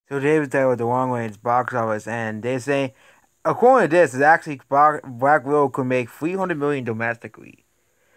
So they was there with the long range box office, and they say, according to this, is actually Black Widow could make 300 million domestically.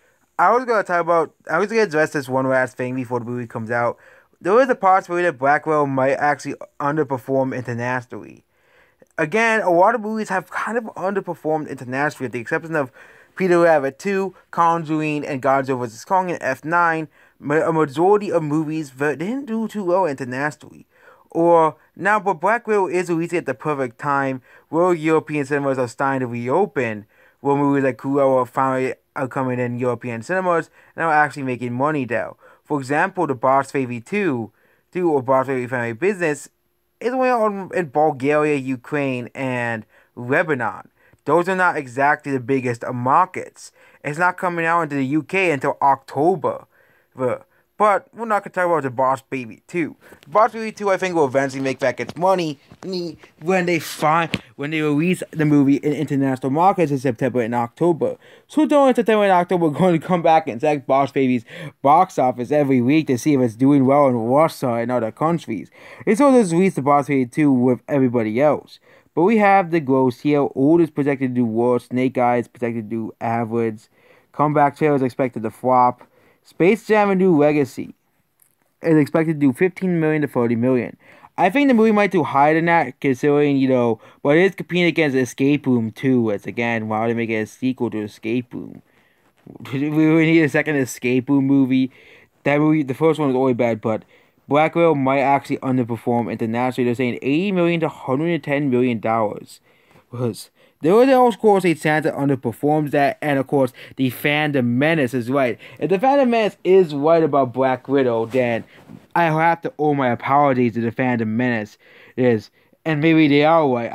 I was gonna address this one last thing before the movie comes out. There is a possibility that Black Widow might actually underperform internationally. Again, a lot of movies have kind of underperformed internationally, with the exception of Peter Rabbit 2, Conjuring, and Godzilla vs. Kong and F9. A majority of movies that didn't do too well internationally. Or now, but Black Widow is releasing at the perfect time. World European cinemas are starting to reopen. Where movies like Cruella are finally are coming in European cinemas and are actually making money there. For example, The Boss Baby 2 or Boss Baby Family Business is only on in Bulgaria, Ukraine, and Lebanon. Those are not exactly the biggest of markets. It's not coming out into the UK until October. But we're not going to talk about The Boss Baby 2. The Boss Baby 2, I think, will eventually make back its money when they release the movie in international markets in September and October. So during September and October, we're going to come back and check Boss Baby's box office every week to see if it's doing well in Russia and other countries. It's also release The Boss Baby 2 with everybody else. But we have the gross here. Old is projected to do worse. Snake Eyes projected to do average. Comeback Trail is expected to flop. Space Jam: A New Legacy is expected to do 15 million to 30 million. I think the movie might do higher than that, considering, but it is competing against Escape Room 2. It's again, why would they make it a sequel to Escape Room? We really need a second Escape Room movie. That movie, the first one was always bad, but Black Widow might actually underperform internationally. They're saying 80 million to 110 million dollars. There was, of course, a chance that underperforms that, and of course, the Phantom Menace is right. If the Phantom Menace is right about Black Widow, then I have to owe my apologies to the Phantom Menace. And maybe they are right.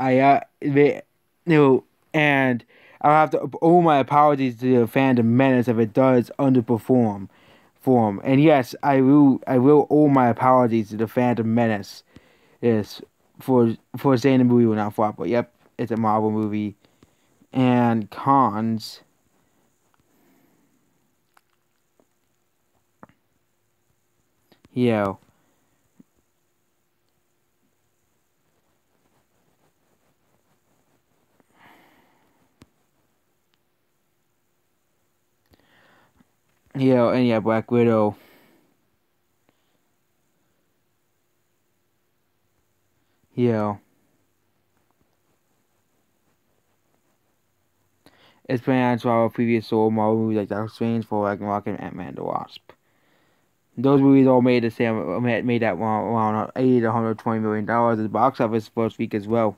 And I'll have to owe my apologies to the Phantom Menace if it does underperform. And yes, I will owe my apologies to the Phantom Menace. Yes, for saying the movie will not flop. But yep, it's a Marvel movie. And cons. Yeah. And yeah, Black Widow. Yeah. It's been on to our previous solo Marvel movies like Doctor Strange, Thor Ragnarok, and Ant-Man and the Wasp. Those movies all made the same, made that around 80 to 120 million dollars at the box office first week as well.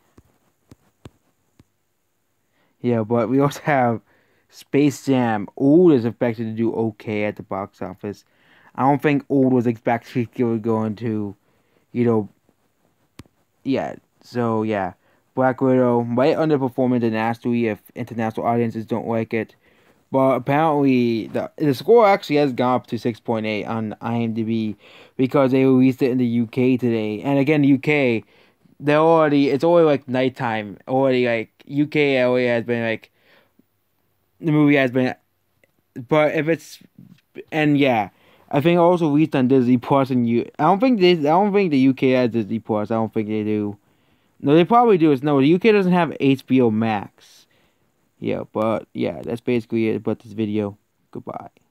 Yeah, but we also have Space Jam. Old is expected to do okay at the box office. I don't think Old was expected to go into, you know, yeah. So yeah, Black Widow might underperform internationally if international audiences don't like it. But apparently, the score actually has gone up to 6.8 on IMDb because they released it in the UK today. And again, the UK, it's already like nighttime. Already like UK already has been like the movie has been. But if it's and yeah, I think also released on Disney Plus and I don't think the UK has Disney Plus. I don't think they do. No, they probably do. No, the UK doesn't have HBO Max. Yeah, but yeah, that's basically it about this video. Goodbye.